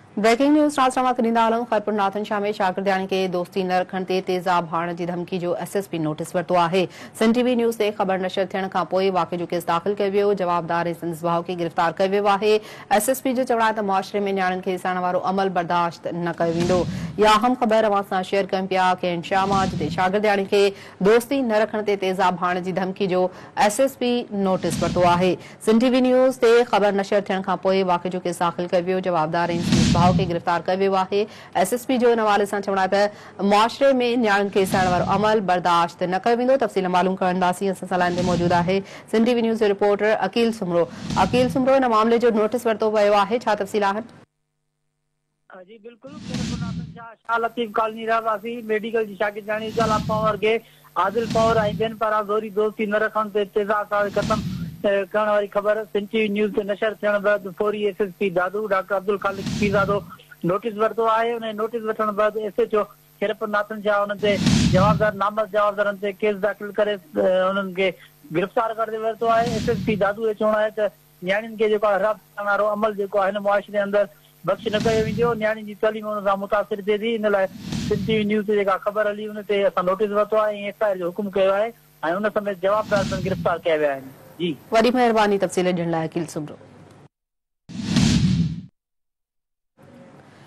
Breaking news राजनामा करींदा आलम खैरपुर नाथन शाह में शागिर्दानी के दोस्ती न रखण ते तेज़ाब हाणण जी धमकी जो एसएसपी नोटिस वरितो आहे। सन टीवी न्यूज़ ते ख़बर नशर थियण खां पोइ वाक़े जो केस दाख़िल कयो वियो। जवाबदार ऐं संदसि भाउ खे गिरफ़्तार कयो वियो आहे। एसएसपी जो चवणु आहे त मुआशिरे में न्याणियुनि खे ॾिसण वारो अमल बर्दाश्त न कयो वेंदो। या अहम ख़बर अवां सां शेयर कयूं पिया कैंट शामा, जिते शागिर्दानी खे दोस्ती न रखण ते तेज़ाब हाणण जी धमकी जो एसएसपी नोटिस वरितो आहे। सन टीवी न्यूज़ ते ख़बर नशर थियण खां पोइ वाक़े जो केस दाख़िल कयो वियो। जवाबदार ऐं संदसि भाउ खे गिरफ़्तार कयो वियो आहे। एसएसपी जो इन हवाले सां चवणु आहे त मुआशिरे में न्याणियुनि खे ॾिसण वारो अमल बर्दाश्त न कयो वेंदो। तफ़सील मालूम करण ईंदासीं। असां सां लाइन ते मौजूद आहे सिंध टीवी न्यूज़ जो रिपोर्टर अकील सुमरो। अकील सुमरो, इन मामले जो नोटिस वरितो वियो आहे, छा तफ़सील आहिनि? जी बिल्कुल, शाह लतीफ कॉलोनी रहवासी मेडिकल जी शागिर्दानी जाला पवर के आदिल पवर ऐं ॿियनि पारां ज़ोरी दोस्ती न रखण ते तेज़ाब ख़त्म करण वारी ख़बर सिंध टीवी न्यूज़ ते नशर थियण बैदि फौरी एसएसपी दादू डॉक्टर अब्दुल खालिक पीरज़ादो नोटिस वरितो आहे। उन नोटिस वठण बैदि एसएचओ खैरपुर नाथन शाह उन्हनि ते जवाबदार नामज़द जवाबदारनि ते केस दाख़िल करे उन्हनि खे गिरफ़्तार करे वरितो आहे। एसएसपी दादू जो चवणु आहे त न्याणियुनि खे जेको आहे रब करण वारो अमल जेको आहे हिन मुआशिरे अंदरि बख़्श न कयो वेंदो। न्याणी जी तइलीम हुन सां मुतासिर थिए थी। इन लाइ सिंध टीवी न्यूज़ ते जेका ख़बर हली उन ते असां नोटिस वरितो आहे ऐं एफआईआर जो हुकुम कयो आहे ऐं उन समेत जवाबदार गिरफ़्तार कया विया आहिनि। जी, वॾी महिरबानी तफ़सील ॾियण लाइ अकील सुमरो।